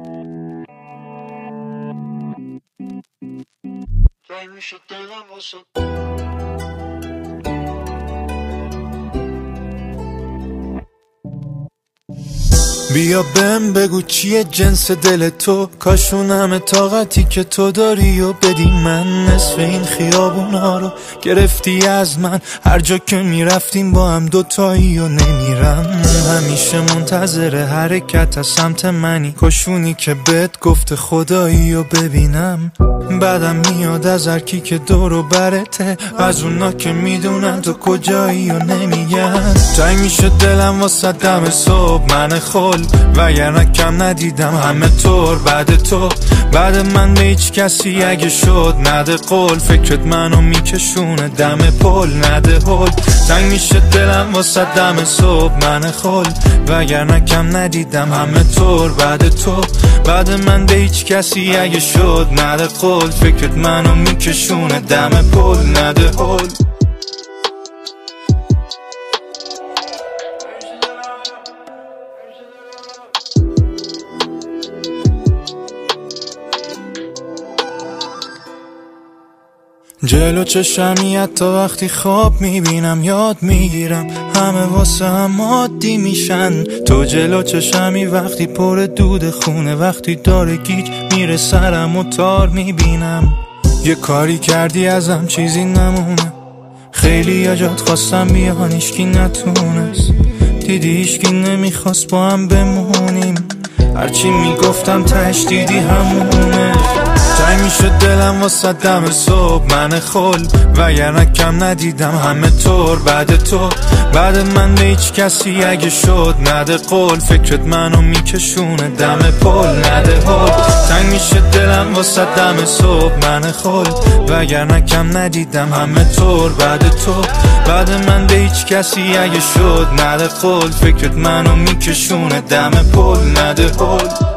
بیا بهم بگو چیه جنس دل تو، کاشون همه طاقتی که تو داری و بدی من. نصف این خیابونا رو گرفتی از من، هر جا که میرفتیم با هم دوتایی و نمیرم. همیشه منتظر حرکت از سمت منی، کاشونی که بهت گفته خدایی و ببینم. بعدم میاد از هر کی که دور و برته، از اونا که میدونن تو کجایی و نمیگن. تنگ میشه دلم واسه دم صبح من خل، وگرنه کم ندیدم همه طور بعد تو. بعد من به هیچ کسی اگه شد نده قول، فکرت منو میکشونه دم پل نده هل. تنگ میشه دلم واسه دم صبح من خل، وگرنه کم ندیدم همه طور بعد تو. بعد من به هیچ کسی اگه شد نده قول، فکرت منو میکشونه دم پل نده هل. جلو چشمی حتی وقتی خواب میبینم یاد میگیرم، همه واسه هم عادی میشن. تو جلو چشمی وقتی پر دود خونه، وقتی داره گیج میره سرم و تار میبینم. یه کاری کردی ازم چیزی نمونه، خیلی اجاد خواستم بیان ایشکی نتونست. دیدی ایشکی نمیخواست با هم بمونیم، هرچی میگفتم تهش دیدی همونه. تنگ میشه دلم واسه دم صبح من خل، وگرنه کم ندیدم همه طور بعد تو. بعد من به هیچ کسی اگه شد نده قول، فکرت منو میکشونه دم پل نده هل. تنگ میشه دلم واسه دم صبح من خل، وگرنه کم ندیدم همه طور بعد تو. بعد من به هیچ کسی اگه شد نده قول، فکرت منو میکشونه دم پل نده هل.